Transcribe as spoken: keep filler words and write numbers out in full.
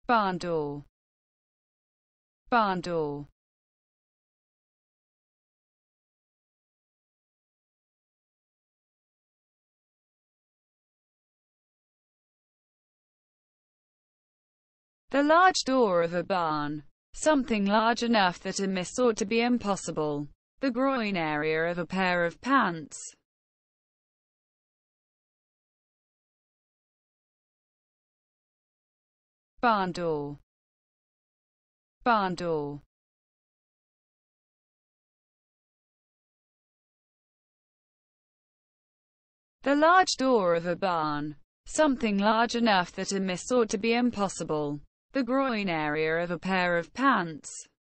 barn door, barn door, the large door of a barn, something large enough that a miss ought to be impossible, the groin area of a pair of pants, barn door, barn door, the large door of a barn, something large enough that a miss ought to be impossible, the groin area of a pair of pants.